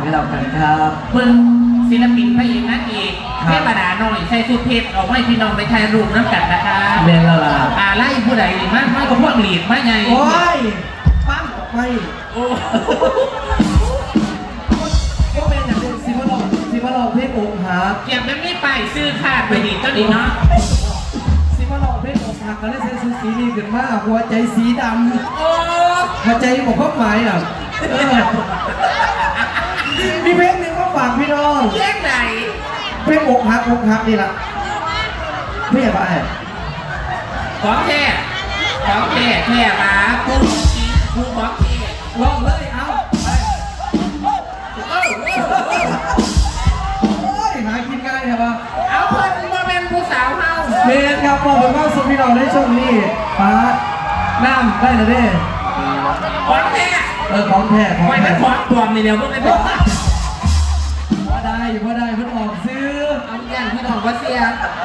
ให้เรากันครับเพิ่งศิลปินพระเอกนักเอกเทพดาหน่อยใช้สุดเพชรออกให้พี่น้องไปถ่ายรูปน้ำกันนะคะเรียนแล้วล่ะไล่ผู้ใดมากก็พวกหลีดมาไงโอ้ยปั้นไม่โอ้ก็เป็นอย่างเป็นซิมาลองเพชรอกหักเก็บแบบนี้ไปซื้อขาดไปดีก็ดีเนาะซิมาลองเพชรอกหักก็เลยใช้สีนี้ขึ้นมาหัวใจสีดำหัวใจบอกข้อหมายอ่ะมีเพลงหนึ่งก็ฝากพี่น้องเพลงไหนเพลงอกหักนี่ละไม่ใช่ป่ะของแท้แท้มาพูดของแท้ลองเลยเอาไปหากินง่ายใช่ปะเอาเพื่อนมาเป็นผู้สาวเฮาเมนครับบอกเป็นว่าสุดพี่น้องในช่วงนี้ป้าน้ำได้เลยเด้ของแท้ของแท้ไม่เป็นของปลอมนี่เดียวพวกนี้เป็นว่าได้เพิ่งออกซื้อเอาอย่างพี่น้องว่าเสีย